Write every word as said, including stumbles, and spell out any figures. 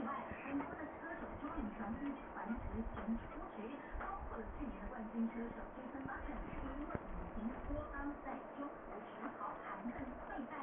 很多的车手终于传出传奇神出局，包括了去年的冠军车手杰森巴顿，因为引擎脱缸，在中途只好含恨退赛。